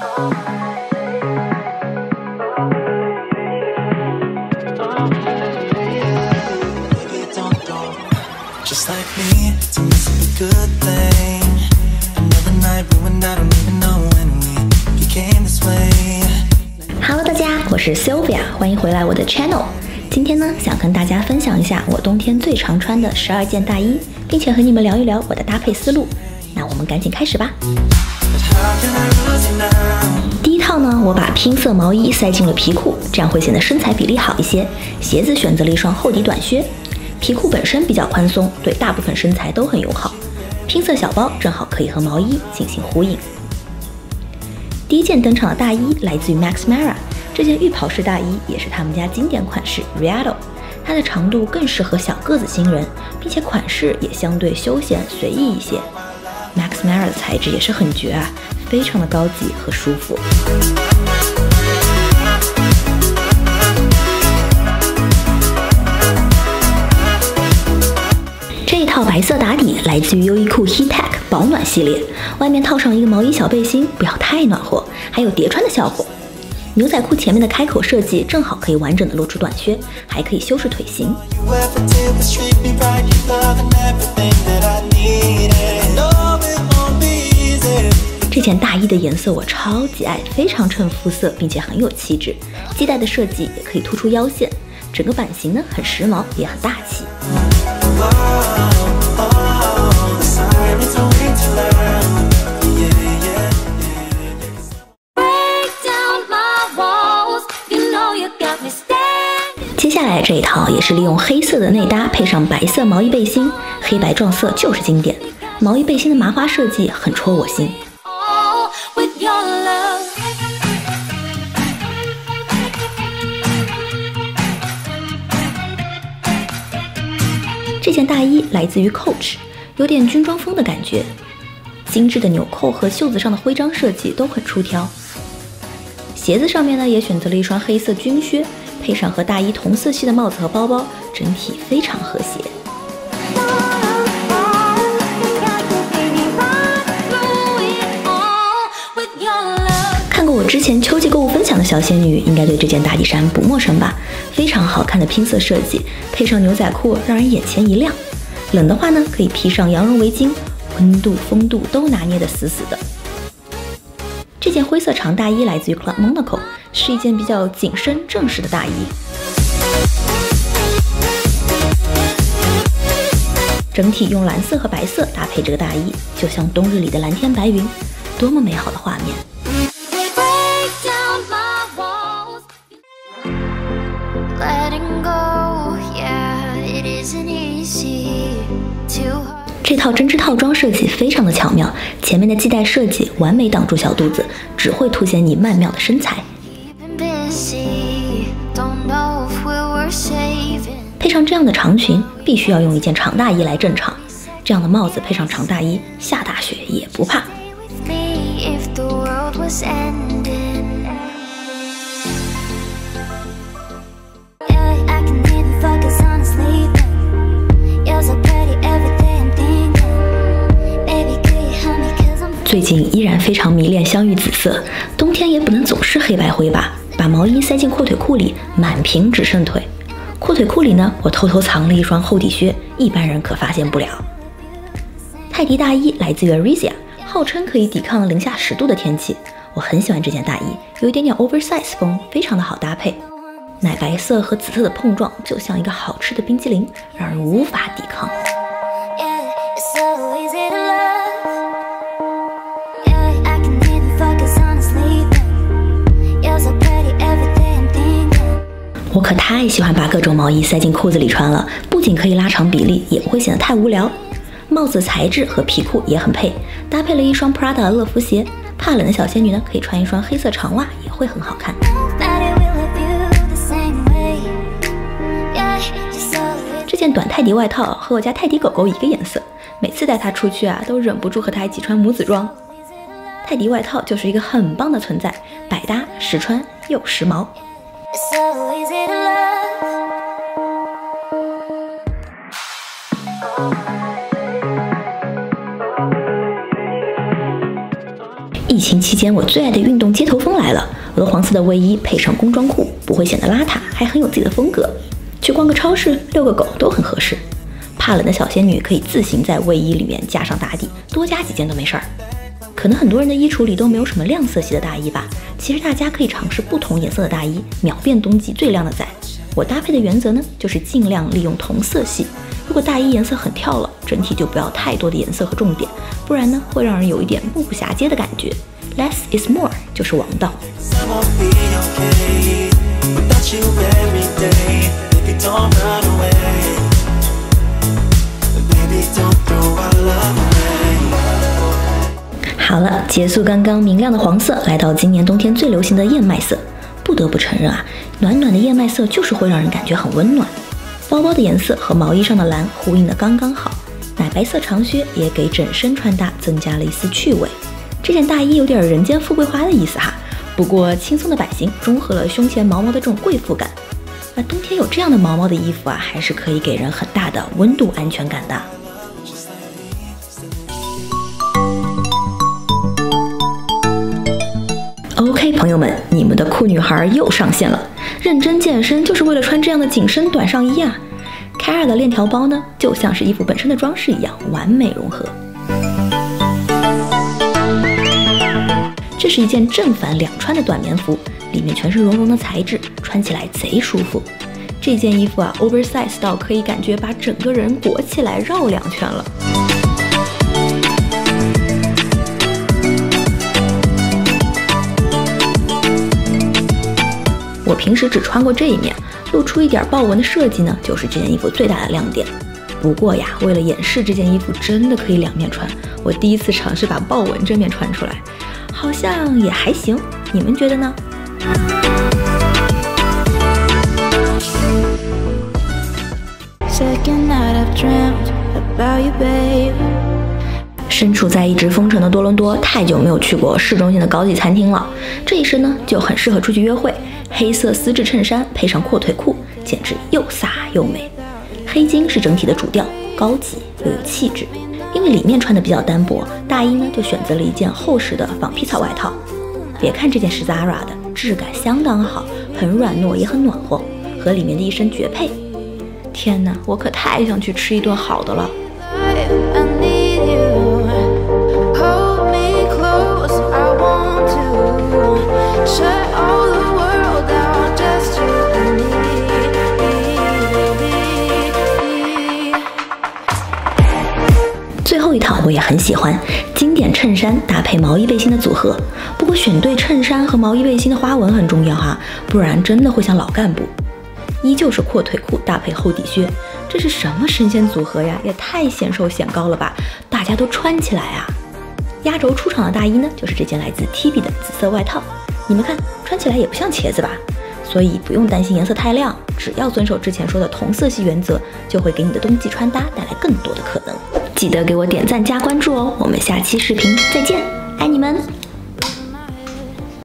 Just like me, to miss a good thing. Another night ruined, I don't even know when we became this way. Hello， 大家，我是 Sylvia， 欢迎回来我的 channel。今天呢，想跟大家分享一下我冬天最常穿的12件大衣，并且和你们聊一聊我的搭配思路。那我们赶紧开始吧。第一套呢，我把拼色毛衣塞进了皮裤，这样会显得身材比例好一些。鞋子选择了一双厚底短靴。皮裤本身比较宽松，对大部分身材都很友好。拼色小包正好可以和毛衣进行呼应。第一件登场的大衣来自于 Max Mara， 这件浴袍式大衣也是他们家经典款式 Rialto， 它的长度更适合小个子新人，并且款式也相对休闲随意一些。Max Mara 的材质也是很绝啊，非常的高级和舒服。这一套白色打底来自于优衣库 Heattech 保暖系列，外面套上一个毛衣小背心，不要太暖和，还有叠穿的效果。牛仔裤前面的开口设计正好可以完整的露出短靴，还可以修饰腿型。这件大衣的颜色我超级爱，非常衬肤色，并且很有气质。系带的设计也可以突出腰线，整个版型呢很时髦，也很大气。接下来这一套也是利用黑色的内搭配上白色毛衣背心，黑白撞色就是经典。毛衣背心的麻花设计很戳我心。这件大衣来自于 Coach， 有点军装风的感觉，精致的纽扣和袖子上的徽章设计都很出挑。鞋子上面呢也选择了一双黑色军靴，配上和大衣同色系的帽子和包包，整体非常和谐。看过我之前秋季购物分享的小仙女，应该对这件大底衫不陌生吧？非常好看的拼色设计，配上牛仔裤，让人眼前一亮。冷的话呢，可以披上羊绒围巾，温度、风度都拿捏得死死的。这件灰色长大衣来自于 Club Monaco， 是一件比较紧身正式的大衣。整体用蓝色和白色搭配这个大衣，就像冬日里的蓝天白云，多么美好的画面！这套针织套装设计非常的巧妙，前面的系带设计完美挡住小肚子，只会凸显你曼妙的身材。配上这样的长裙，必须要用一件长大衣来镇场。这样的帽子配上长大衣，下大雪也不怕。最近依然非常迷恋香芋紫色，冬天也不能总是黑白灰吧。把毛衣塞进阔腿裤里，满屏只剩腿。阔腿裤里呢，我偷偷藏了一双厚底靴，一般人可发现不了。泰迪大衣来自于 Arisia， 号称可以抵抗零下10度的天气。我很喜欢这件大衣，有一点点 oversize 风，非常的好搭配。奶白色和紫色的碰撞，就像一个好吃的冰激凌，让人无法抵抗。我可太喜欢把各种毛衣塞进裤子里穿了，不仅可以拉长比例，也不会显得太无聊。帽子材质和皮裤也很配，搭配了一双 Prada 的乐福鞋。怕冷的小仙女呢，可以穿一双黑色长袜，也会很好看。这件短泰迪外套和我家泰迪狗狗一个颜色，每次带它出去啊，都忍不住和它一起穿母子装。泰迪外套就是一个很棒的存在，百搭实穿又时髦。 疫情期间我最爱的运动街头风来了，鹅黄色的卫衣配上工装裤，不会显得邋遢，还很有自己的风格。去逛个超市、遛个狗都很合适。怕冷的小仙女可以自行在卫衣里面加上打底，多加几件都没事儿。可能很多人的衣橱里都没有什么亮色系的大衣吧？其实大家可以尝试不同颜色的大衣，秒变冬季最靓的仔。我搭配的原则呢，就是尽量利用同色系。如果大衣颜色很跳了，整体就不要太多的颜色和重点，不然呢，会让人有一点目不暇接的感觉。Less is more 就是王道。好了，结束刚刚明亮的黄色，来到今年冬天最流行的燕麦色。不得不承认啊，暖暖的燕麦色就是会让人感觉很温暖。包包的颜色和毛衣上的蓝呼应的刚刚好，奶白色长靴也给整身穿搭增加了一丝趣味。这件大衣有点人间富贵花的意思哈，不过轻松的版型中和了胸前毛毛的这种贵妇感。冬天有这样的毛毛的衣服啊，还是可以给人很大的温度安全感的。OK， 朋友们，你们的酷女孩又上线了。认真健身就是为了穿这样的紧身短上衣啊。Kara 的链条包呢，就像是衣服本身的装饰一样，完美融合。这是一件正反两穿的短棉服，里面全是绒绒的材质，穿起来贼舒服。这件衣服啊 ，oversize 到可以感觉把整个人裹起来绕2圈了。我平时只穿过这一面，露出一点豹纹的设计呢，就是这件衣服最大的亮点。不过呀，为了掩饰这件衣服真的可以2面穿，我第一次尝试把豹纹这面穿出来，好像也还行，你们觉得呢？身处在一直封城的多伦多，太久没有去过市中心的高级餐厅了。这一身呢，就很适合出去约会。黑色丝质衬衫配上阔腿裤，简直又飒又美。黑金是整体的主调，高级又有气质。因为里面穿的比较单薄，大衣呢就选择了一件厚实的仿皮草外套。别看这件是 Zara 的，质感相当好，很软糯也很暖和，和里面的一身绝配。天哪，我可太想去吃一顿好的了。最后一套我也很喜欢，经典衬衫搭配毛衣背心的组合。不过选对衬衫和毛衣背心的花纹很重要哈，不然真的会像老干部。依旧是阔腿裤搭配厚底靴，这是什么神仙组合呀？也太显瘦显高了吧！大家都穿起来啊！压轴出场的大衣呢，就是这件来自 TB 的紫色外套。你们看，穿起来也不像茄子吧？所以不用担心颜色太亮，只要遵守之前说的同色系原则，就会给你的冬季穿搭带来更多的可能。记得给我点赞加关注哦！我们下期视频再见，爱你们！